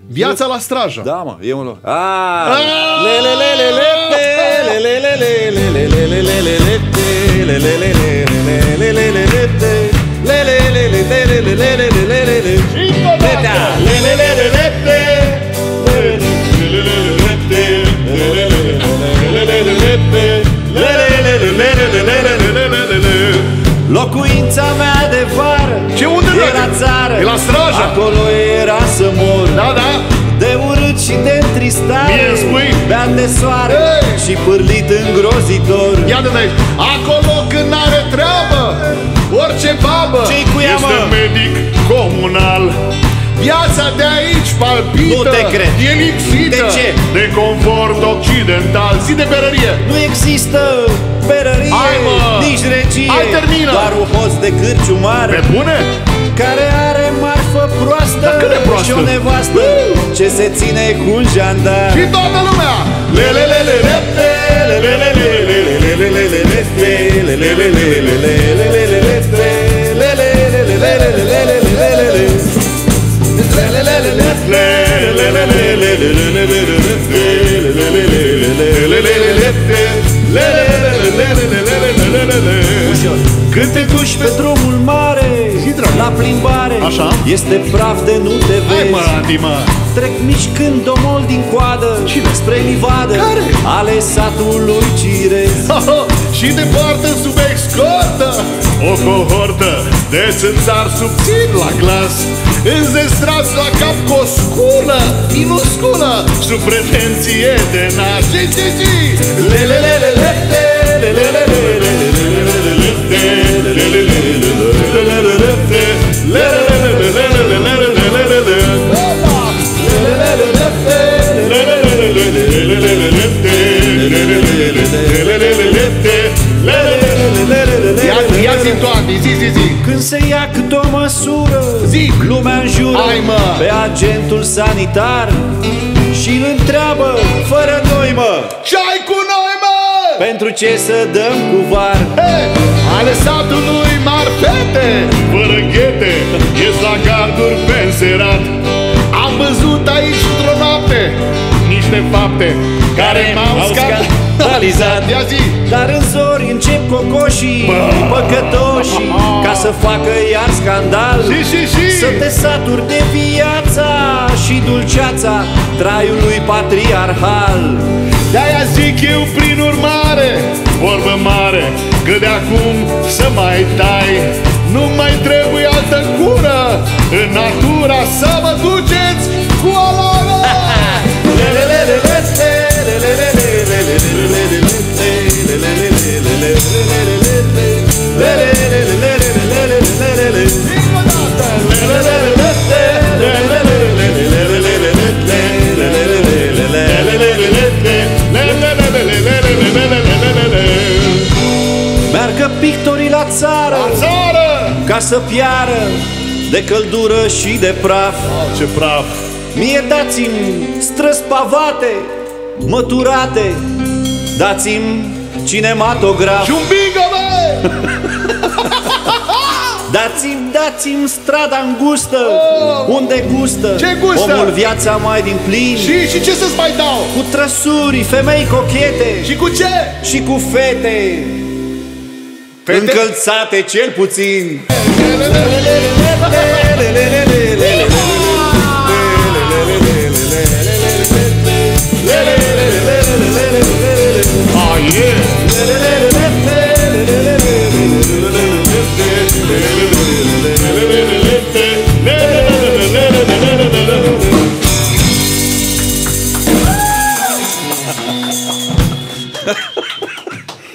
Viața la Straja. Da, mă, e unul. Locuința mea de vară. Ce unde e la țară? E la Straja. Acolo era să mor. Da, da. De urât și de întristare. Mie îmi spui? Beam de soare și pârlit îngrozitor. Ia de aici. Acolo când n-are treabă orice babă Ce-i cu ea, este mă? medic comunal. Viața de aici palpită. Nu te cred. E lipsită De ce? de confort occidental. Zi de berărie. Nu există berărie, Hai, mă. nici regie. Hai, termină. Doar un hoț de cârciumar Pe bune? care are marfă proastă. Dar cât de proastă? Și o nevastă ce se ține cu un jandar. Și toată lumea. Când te duci pe drumul mare la plimbare, Așa. este praf de nu te Hai, vezi. mă, Adi, mă. Trec mici când domol din coadă. Cine? Spre livadă. Care? Ale satului Cirez. Și departe sub escortă o cohortă de țânțari subțiri la glas, înzestrați la cap cu o sculă minusculă, sub pretenție de nas. Ia zi-mi tu, Andy, zi. Când se ia cât o măsură, Zic. lumea înjură Hai, mă. pe agentul sanitar și îl întreabă fără noi, mă, Ce-ai cu noi, mă? pentru ce să dăm cu var? Hey, ale satului marfete, fără ghete, ies la garduri pe înserat. Am văzut aici într-o noapte niște fapte care m-au scandalizat. Ia zi. Dar în zori încep cocoșii păcătoșii ca să facă iar scandal. Și. Să te saturi de viața și dulceața traiului patriarhal. De-aia zic eu prin urmare, vorbă mare, că de acum să mai tai. Nu mai trebuie altă cură în natura, să vă duceți cu alară. Meargă pictorii la țară ca să piară de căldură și de praf. Ce praf! Mie dați-mi străzi pavate, măturate, dați-mi cinematograf. Și un bingo, bă! Dați-mi strada îngustă, unde gustă Ce gustă? omul viața mai din plin. Și ce să-ți mai dau? Cu trăsuri, femei cochete Și cu ce? și cu fete încălțate cel puțin. Ah, yeah!